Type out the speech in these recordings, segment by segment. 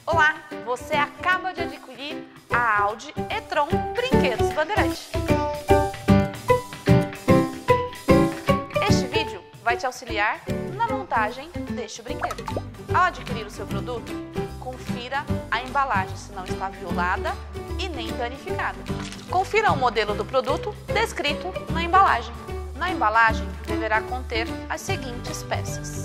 Olá, você acaba de adquirir a Audi e-tron Brinquedos Bandeirante. Este vídeo vai te auxiliar na montagem deste brinquedo. Ao adquirir o seu produto, confira a embalagem se não está violada e nem danificada. Confira o modelo do produto descrito na embalagem. Na embalagem deverá conter as seguintes peças: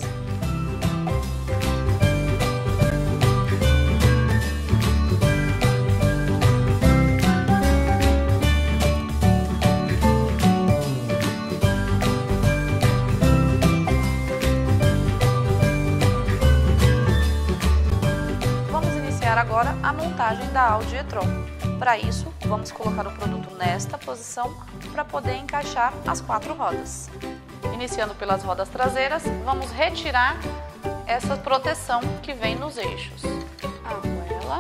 agora a montagem da Audi e-tron. Para isso, vamos colocar o produto nesta posição para poder encaixar as 4 rodas. Iniciando pelas rodas traseiras, vamos retirar essa proteção que vem nos eixos. A argoela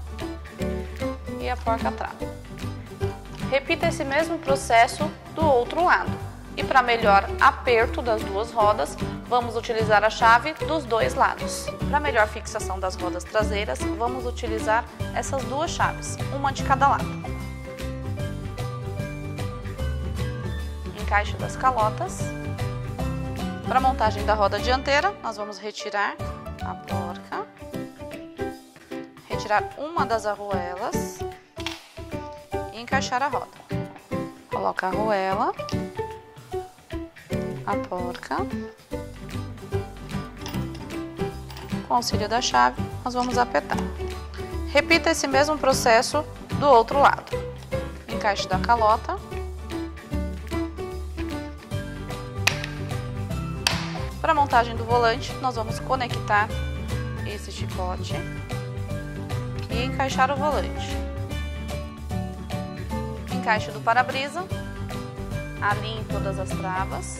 e a porca-trava. Repita esse mesmo processo do outro lado. E para melhor aperto das duas rodas, vamos utilizar a chave dos dois lados. Para melhor fixação das rodas traseiras, vamos utilizar essas duas chaves, uma de cada lado. Encaixe das calotas. Para a montagem da roda dianteira, nós vamos retirar a porca, retirar uma das arruelas e encaixar a roda. Coloca a arruela, a porca. Com auxílio da chave, nós vamos apertar. Repita esse mesmo processo do outro lado. Encaixe da calota. Para a montagem do volante, nós vamos conectar esse chicote e encaixar o volante. Encaixe do para-brisa. Alinhe todas as travas.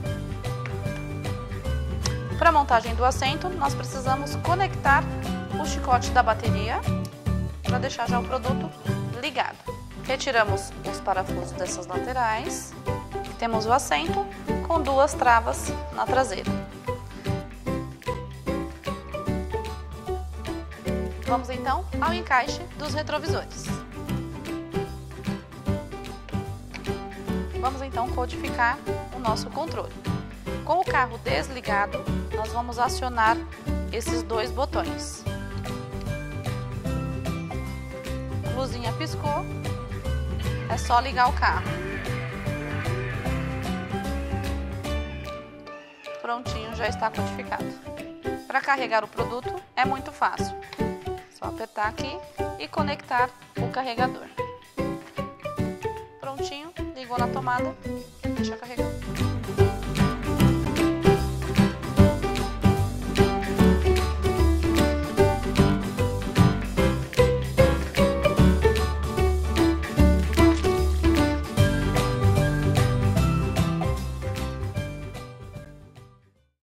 Para a montagem do assento, nós precisamos conectar o chicote da bateria para deixar já o produto ligado. Retiramos os parafusos dessas laterais. Temos o assento com 2 travas na traseira. Vamos então ao encaixe dos retrovisores. Vamos então codificar o nosso controle. Com o carro desligado, nós vamos acionar esses 2 botões. Luzinha piscou, é só ligar o carro. Prontinho, já está codificado. Para carregar o produto é muito fácil. Só apertar aqui e conectar o carregador. Prontinho, ligou na tomada, deixa carregar.